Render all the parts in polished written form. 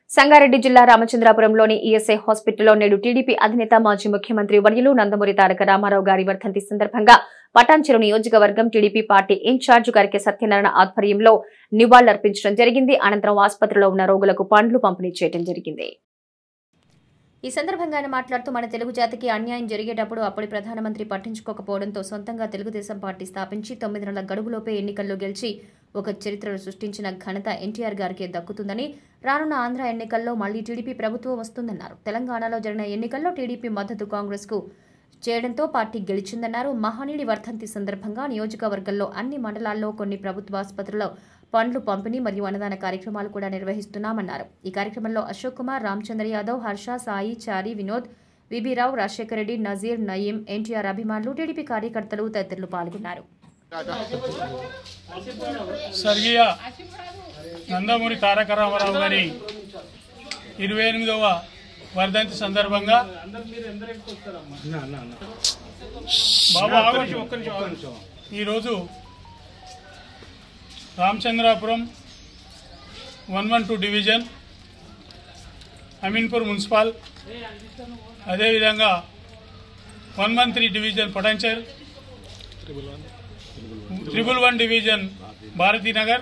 సంగారెడ్డి జిల్లా రామచంద్రాపురంలోని ఈఎస్ఐ హాస్పిటల్లో నేడు టీడీపీ అధినేత మాజీ ముఖ్యమంత్రి వర్యులు నందమూరి తారక రామారావు గారి వర్ధంతి సందర్భంగా పటాన్చెరు నియోజకవర్గం టీడీపీ పార్టీ ఇన్ఛార్జ్ గారికి సత్యనారాయణ ఆధ్వర్యంలో నివాళులర్పించడం జరిగింది. అనంతరం ఆసుపత్రిలో ఉన్న రోగులకు పండ్లు పంపిణీ చేయడం జరిగింది. ఈ సందర్భంగా ఆయన మాట్లాడుతూ మన తెలుగు జాతికి అన్యాయం జరిగేటప్పుడు అప్పటి ప్రధానమంత్రి పట్టించుకోకపోవడంతో సొంతంగా తెలుగుదేశం పార్టీ స్థాపించి 9 నెలల గడువులోపే ఎన్నికల్లో గెలిచి ఒక చరిత్రను సృష్టించిన ఘనత ఎన్టీఆర్ గారికి దక్కుతుందని, రానున్న ఆంధ్ర ఎన్నికల్లో మళ్లీ టీడీపీ ప్రభుత్వం వస్తుందన్నారు. తెలంగాణలో జరిగిన ఎన్నికల్లో టీడీపీ మద్దతు కాంగ్రెస్ కు చేయడంతో పార్టీ గెలిచిందన్నారు. మహనీయుడి వర్ధంతి సందర్భంగా నియోజకవర్గంలో అన్ని మండలాల్లో కొన్ని ప్రభుత్వ ఆసుపత్రుల్లో పండ్లు పంపిణీ మరియు అన్నదాన కార్యక్రమాలు కూడా నిర్వహిస్తున్నామన్నారు. ఈ కార్యక్రమంలో అశోక్ కుమార్, రామచంద్ర యాదవ్, హర్ష, సాయి, చారి, వినోద్, విబిరావు, రాజశేఖర రెడ్డి, నజీర్, నయీం, ఎన్టీఆర్ అభిమానులు, టీడీపీ కార్యకర్తలు తదితరులు పాల్గొన్నారు. స్వర్గీయ నందమూరి తారక రామారావు గారి 28వ వర్ధంతి సందర్భంగా ఈరోజు రామచంద్రాపురం 112 డివిజన్, అమీన్పూర్ మున్సిపల్, అదేవిధంగా 113 డివిజన్ పటాన్చెరు, 111 డివిజన్ భారతీనగర్,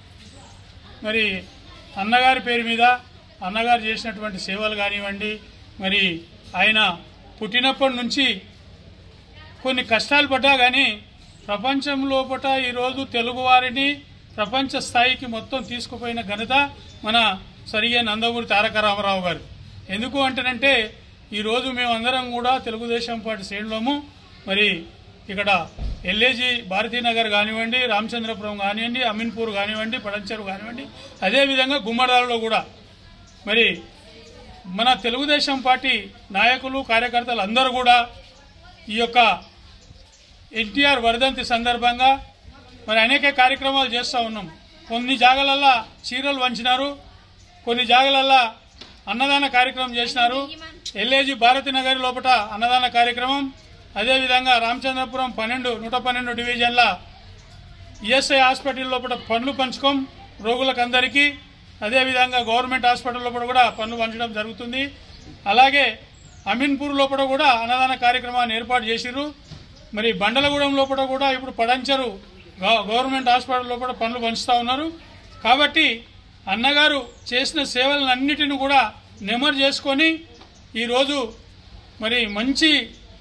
మరి అన్నగారి పేరు మీద అన్నగారు చేసినటువంటి సేవలు కానివ్వండి, మరి ఆయన పుట్టినప్పటి నుంచి కొన్ని కష్టాలు పడ్డా కానీ ప్రపంచం లోపల ఈరోజు తెలుగువారిని ప్రపంచ స్థాయికి మొత్తం తీసుకుపోయిన ఘనత మన స్వర్గీయ నందమూరి తారక రామారావు గారు. ఎందుకు అంటేనంటే ఈరోజు మేమందరం కూడా తెలుగుదేశం పార్టీ శ్రేణులము. మరి ఇక్కడ ఎల్ఏజీ భారతీనగర్ కానివ్వండి, రామచంద్రపురం కానివ్వండి, అమీన్పూర్ కానివ్వండి, పటాన్చెరు కానివ్వండి, అదేవిధంగా గుమ్మడాలలో కూడా మరి మన తెలుగుదేశం పార్టీ నాయకులు కార్యకర్తలు అందరూ కూడా ఈ యొక్క ఎన్టీఆర్ వర్ధంతి సందర్భంగా మరి అనేక కార్యక్రమాలు చేస్తూ ఉన్నాం. కొన్ని జాగాలల్లో చీరలు వంచినారు, కొన్ని జాగాలల్లో అన్నదాన కార్యక్రమం చేసినారు. ఎల్ఏజీ భారతీనగర్ లోపల అన్నదాన కార్యక్రమం, అదేవిధంగా రామచంద్రపురం 112 డివిజన్ల ఈఎస్ఐ హాస్పిటల్ లోపల పండ్లు పంచుకోం రోగులకు అందరికీ. అదేవిధంగా గవర్నమెంట్ హాస్పిటల్ లోపల కూడా పండ్లు పంచడం జరుగుతుంది. అలాగే అమీన్పూర్ లోపల కూడా అన్నదాన కార్యక్రమాన్ని ఏర్పాటు చేసిర్రు. మరి బండలగూడెం లోపల కూడా ఇప్పుడు పటాన్చెరు గవర్నమెంట్ హాస్పిటల్ లోపల పండ్లు పంచుతూ ఉన్నారు. కాబట్టి అన్నగారు చేసిన సేవలన్నిటిని కూడా నెమరు చేసుకొని ఈరోజు మరి మంచి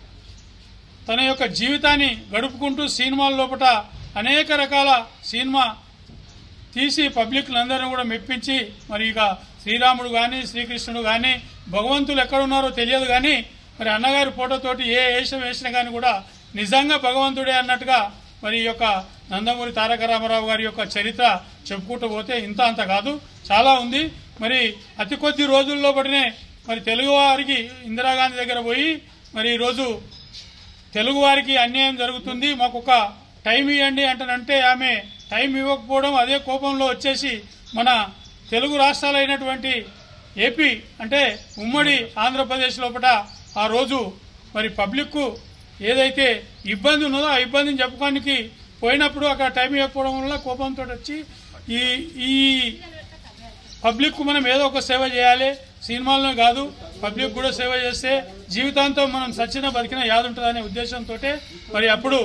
తన యొక్క జీవితాన్ని గడుపుకుంటూ సినిమాల లోపల అనేక రకాల సినిమా తీసి పబ్లిక్లందరినీ కూడా మెప్పించి మరి ఇక శ్రీరాముడు కానీ శ్రీకృష్ణుడు కానీ భగవంతులు ఎక్కడున్నారో తెలియదు కానీ మరి అన్నగారి ఫోటోతోటి ఏ వేషం వేసినా కానీ కూడా నిజంగా భగవంతుడే అన్నట్టుగా మరి ఈ యొక్క నందమూరి తారక రామారావు గారి యొక్క చరిత్ర చెప్పుకుంటూ పోతే ఇంత అంత కాదు, చాలా ఉంది. మరి అతి కొద్ది రోజుల్లో పడినే మరి తెలుగువారికి ఇందిరాగాంధీ దగ్గర పోయి మరి ఈరోజు తెలుగువారికి అన్యాయం జరుగుతుంది, మాకు ఒక టైం ఇవ్వండి అంటనంటే ఆమె టైం ఇవ్వకపోవడం, అదే కోపంలో వచ్చేసి మన తెలుగు రాష్ట్రాలైనటువంటి ఏపీ అంటే ఉమ్మడి ఆంధ్రప్రదేశ్ లోపల ఆ రోజు మరి పబ్లిక్కు ఏదైతే ఇబ్బంది ఉన్నదో ఆ ఇబ్బందిని చెప్పుకోడానికి పోయినప్పుడు అక్కడ టైం ఇవ్వకపోవడం వల్ల కోపంతో వచ్చి ఈ పబ్లిక్కు మనం ఏదో ఒక సేవ చేయాలి, సినిమాల్లో కాదు పబ్లిక్ కూడా సేవ చేస్తే జీవితాంతం మనం సచ్చిన బతికిన యాద ఉంటుందనే ఉద్దేశంతో మరి అప్పుడు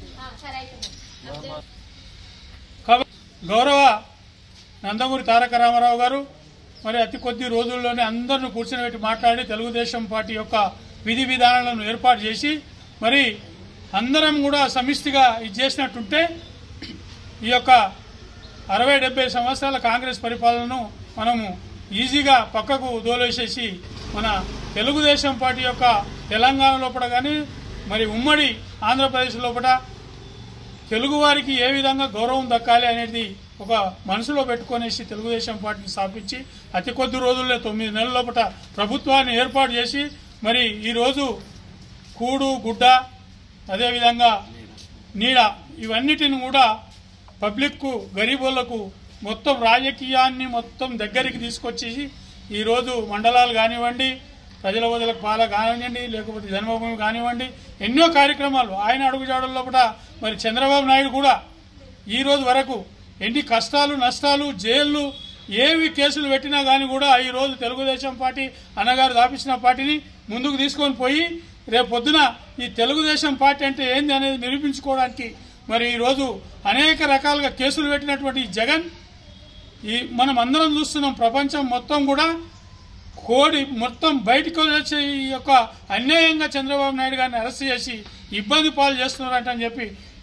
గౌరవ నందమూరి తారక రామారావు గారు మరి అతి కొద్ది రోజుల్లోనే అందరిని కూర్చొని మాట్లాడి తెలుగుదేశం పార్టీ యొక్క విధి విధానాలను ఏర్పాటు చేసి మరి అందరం కూడా సమిష్టిగా ఇది చేసినట్టుంటే ఈ యొక్క 60-70 సంవత్సరాల కాంగ్రెస్ పరిపాలనను మనము ఈజీగా పక్కకు దోలేసేసి మన తెలుగుదేశం పార్టీ యొక్క తెలంగాణ లోపల కానీ మరి ఉమ్మడి ఆంధ్రప్రదేశ్ లోపల తెలుగువారికి ఏ విధంగా గౌరవం దక్కాలి అనేది ఒక మనసులో పెట్టుకునేసి తెలుగుదేశం పార్టీని స్థాపించి అతి కొద్ది రోజుల్లో 9 నెలల లోపల ప్రభుత్వాన్ని ఏర్పాటు చేసి మరి ఈరోజు కూడు గుడ్డ అదేవిధంగా నీడ ఇవన్నిటిని కూడా పబ్లిక్కు గరీబులకు మొత్తం రాజకీయాన్ని మొత్తం దగ్గరికి తీసుకొచ్చేసి ఈరోజు మండలాలు కానివ్వండి, ప్రజల వదలకు పాల కానివ్వండి, లేకపోతే జన్మభూమి కానివ్వండి, ఎన్నో కార్యక్రమాలు ఆయన అడుగుజాడల లోపల మరి చంద్రబాబు నాయుడు కూడా ఈ రోజు వరకు ఎన్ని కష్టాలు నష్టాలు జైళ్లు ఏవి కేసులు పెట్టినా కానీ కూడా ఈరోజు తెలుగుదేశం పార్టీ అన్నగారు దాపించిన పార్టీని ముందుకు తీసుకొని పోయి రేపు పొద్దున ఈ తెలుగుదేశం పార్టీ అంటే ఏంది అనేది నిరూపించుకోవడానికి మరి ఈరోజు అనేక రకాలుగా కేసులు పెట్టినటువంటి జగన్ మనం అందరం చూస్తున్నాం. ప్రపంచం మొత్తం కూడా కోడి మొత్తం బయటకు వచ్చి ఈ యొక్క అన్యాయంగా చంద్రబాబు నాయుడు గారిని అరెస్ట్ చేసి ఇబ్బంది పాలు చేస్తున్నారంటని చెప్పి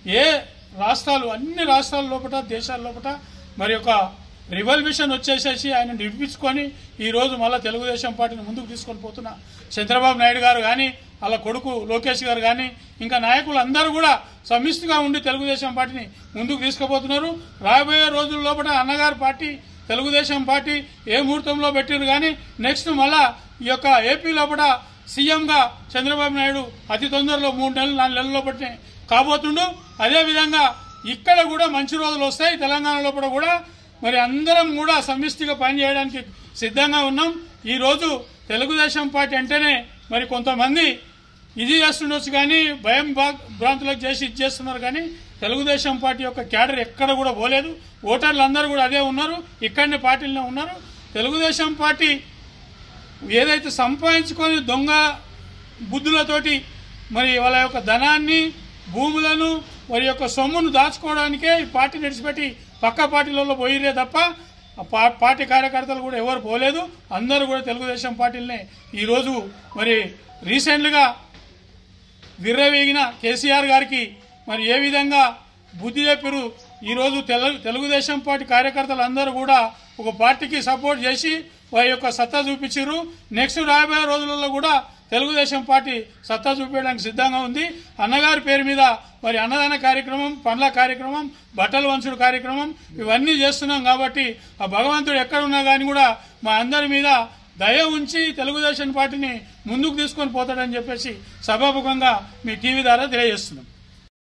అన్ని రాష్ట్రాల లోపల దేశాల లోపల మరి ఒక రివల్యూషన్ వచ్చేసేసి ఆయన నిరూపించుకొని ఈరోజు మళ్ళీ తెలుగుదేశం పార్టీని ముందుకు తీసుకొని పోతున్న చంద్రబాబు నాయుడు గారు కానీ వాళ్ళ కొడుకు లోకేష్ గారు కానీ ఇంకా నాయకులు అందరూ కూడా సమిష్టిగా ఉండి తెలుగుదేశం పార్టీని ముందుకు తీసుకుపోతున్నారు. రాబోయే రోజుల లోపల అన్నగారు పార్టీ తెలుగుదేశం పార్టీ ఏ ముహూర్తంలో పెట్టారు కానీ నెక్స్ట్ మళ్ళా ఈ యొక్క ఏపీ లోపల సీఎంగా చంద్రబాబు నాయుడు అతి తొందరలో 3 నెలలు 4 నెలల లోపలనే కాబోతుండు. అదేవిధంగా ఇక్కడ కూడా మంచి రోజులు వస్తాయి. తెలంగాణ లోపల కూడా మరి అందరం కూడా సమిష్టిగా పనిచేయడానికి సిద్ధంగా ఉన్నాం. ఈరోజు తెలుగుదేశం పార్టీ అంటేనే మరి కొంతమంది ఇది చేస్తుండొచ్చు కానీ భయం భ్రాంతులకు చేసి ఇది చేస్తున్నారు కానీ తెలుగుదేశం పార్టీ యొక్క క్యాడర్ ఎక్కడ కూడా పోలేదు. ఓటర్లు అందరూ కూడా అదే ఉన్నారు, ఇక్కడనే పార్టీలనే ఉన్నారు. తెలుగుదేశం పార్టీ ఏదైతే సంపాదించుకొని దొంగ బుద్ధులతోటి మరి వాళ్ళ యొక్క ధనాన్ని భూములను వారి యొక్క సొమ్మును దాచుకోవడానికే ఈ పార్టీ నడిచిపెట్టి పక్క పార్టీలలో పోయిరే తప్ప పార్టీ కార్యకర్తలు కూడా ఎవరు పోలేదు. అందరూ కూడా తెలుగుదేశం పార్టీలనే ఈరోజు మరి రీసెంట్గా విర్రవీగిన కేసీఆర్ గారికి మరి ఏ విధంగా బుద్ధి చెప్పారు. ఈరోజు తెలుగుదేశం పార్టీ కార్యకర్తలు అందరూ కూడా ఒక పార్టీకి సపోర్ట్ చేసి వారి యొక్క సత్తా చూపించారు. నెక్స్ట్ రాబోయే రోజులలో కూడా తెలుగుదేశం పార్టీ సత్తా చూపించడానికి సిద్ధంగా ఉంది. అన్నగారి పేరు మీద మరి అన్నదాన కార్యక్రమం, పండ్ల కార్యక్రమం, బట్టలు వంచుడు కార్యక్రమం ఇవన్నీ చేస్తున్నాం కాబట్టి ఆ భగవంతుడు ఎక్కడున్నా కానీ కూడా మా అందరి మీద దయ ఉంచి తెలుగుదేశం పార్టీని ముందుకు తీసుకొని పోతాడని చెప్పేసి సభాముఖంగా మీ టీవీ ద్వారా తెలియజేస్తున్నాం.